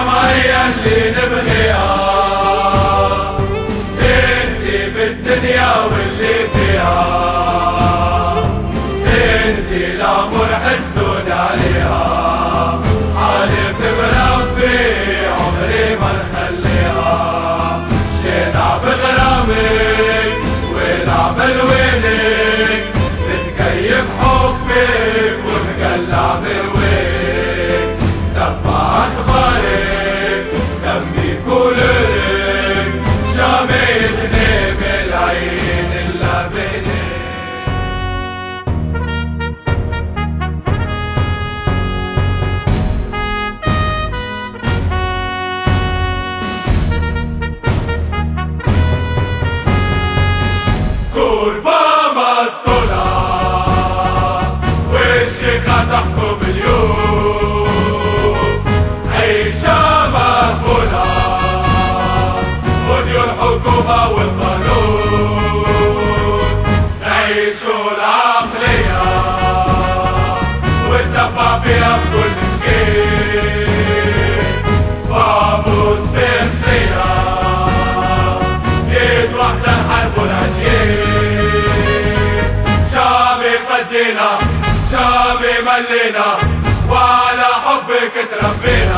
الجمعية اللي نبغيها، تهدي بالدنيا واللي فيها، تهدي الأمور حسون عليها، حالف بربي عمري ما نخليها، شينا بغرامك ونعمل وينك، نتكيف حبك ونقلع برويك، تبع أخبارك دمي كولرك، شامتني بالعين إلا بينك. كورفا مسطولة والشيخة تحكم اليوم، عيشة مقبولة وديو الحكومة والقانون، نعيشوا العقلية ونتبع فيها في كل مكان، فاموس فرسية ايد واحدة الحرب والعديان، شعبي فدينا شعبي ملينا وعلى حبك تربينا.